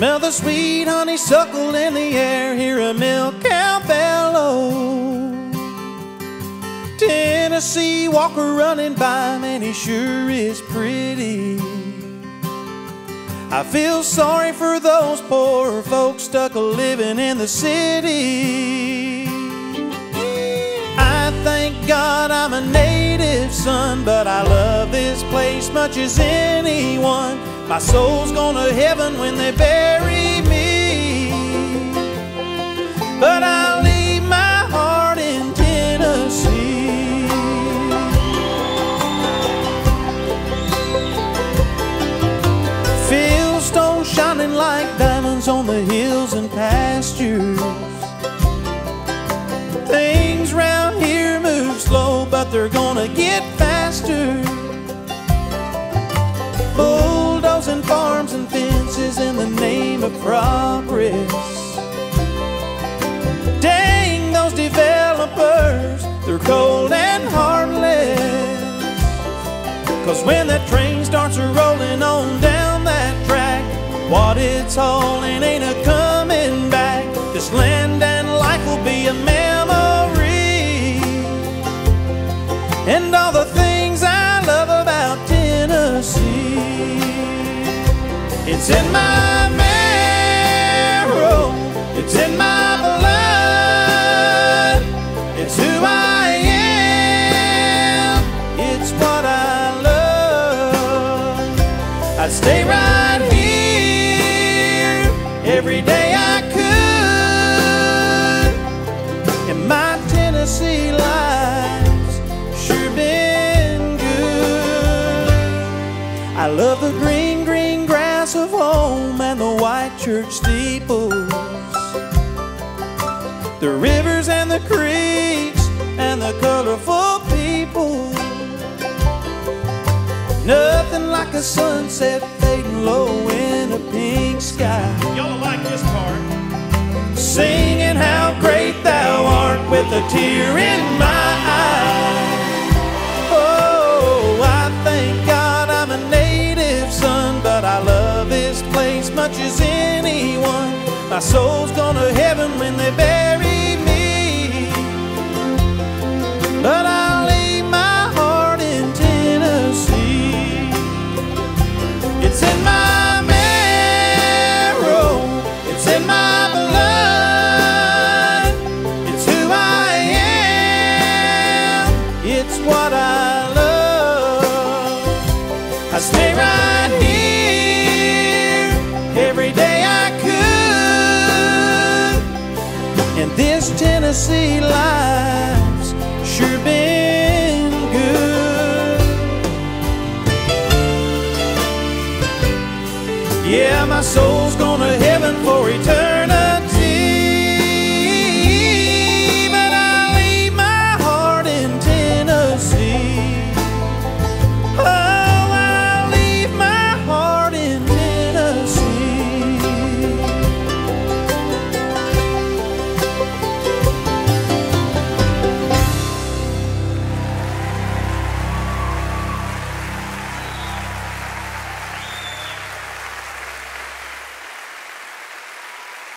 Smell the sweet honeysuckle in the air, hear a milk cow bellow. Tennessee Walker running by, man, he sure is pretty. I feel sorry for those poor folks stuck living in the city. I thank God I'm a native son, but I love this place much as anyone. My soul's going to heaven when they bury me, but I'll leave my heart in Tennessee. Fieldstones shining like diamonds on the hills and pastures. Things round here move slow, but they're gonna get faster. Bulldozing farms and fences in the name of progress. Dang those developers, they're cold and heartless. 'Cause when that train starts rolling on down that track, what it's hauling ain't a coming back. This land and life will be a memory, and all the things I love about Tennessee. It's in my marrow, it's in my blood, it's who I am, it's what I love. I'd stay right here every day I could, and my Tennessee life's sure been good. I love the green, green grass of home and the white church steeples, the rivers and the creeks and the colorful people. Nothing like a sunset fading low in a pink sky. Y'all like this part? Singing how great thou art with a tear in my eye. Oh, I thank God I'm a native son, but I love this place much as anyone. My soul's gonna heaven when they bury me, but I'll leave my heart in Tennessee. It's in my marrow, it's in my blood, it's who I am, it's what I love. I stay right here every day I could, and this Tennessee life's sure been good. Yeah, my soul's gonna